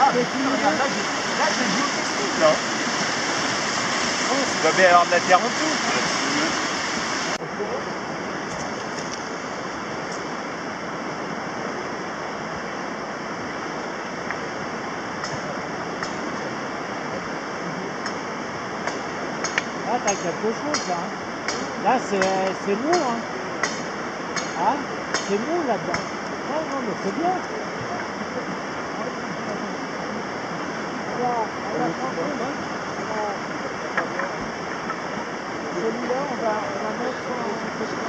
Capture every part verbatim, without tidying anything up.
Ah, mais tu regardes, là, j'ai là, j'ai géotechnique, là. Oh, il doit bien y avoir de la terre en dessous. Là, t'as quelque chose, là. Là, c'est mou, hein. Hein? C'est mou, là-dedans. Non, non, mais c'est bien. Alors, on va prendre celui-là, on va, on va mettre en question.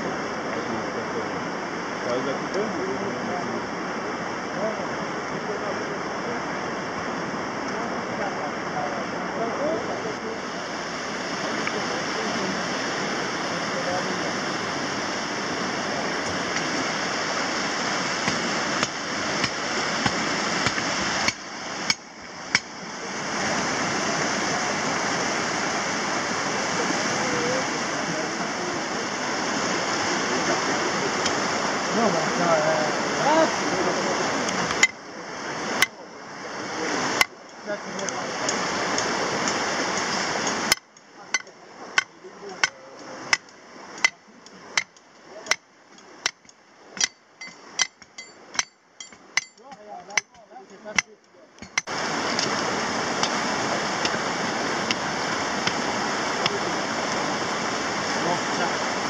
Ça arrive à couper? Non, bah, ça, euh, hop. Là, tu mets pas. Regarde, là, là, c'est passé. Bon, ça.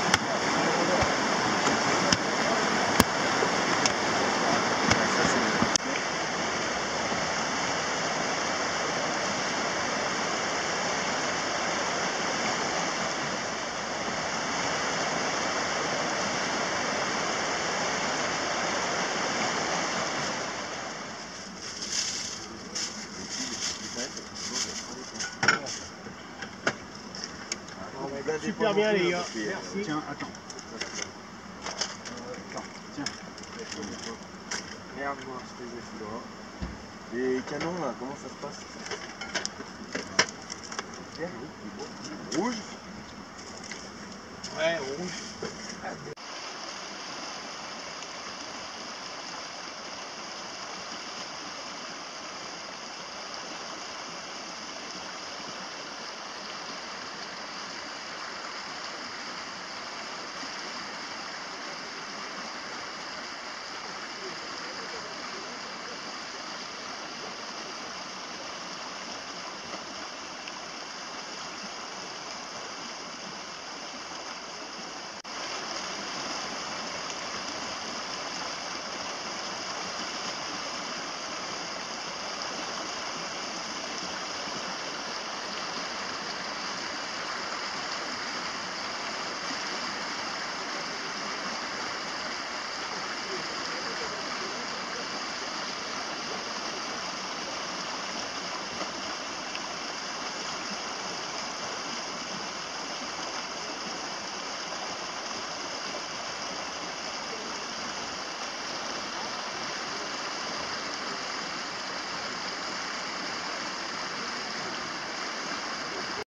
Super bien les gars, merci. Tiens, attends. Attends, tiens. Merde, moi, je t'ai là. Les canons là, comment ça se passe? Rouge? Ouais, rouge.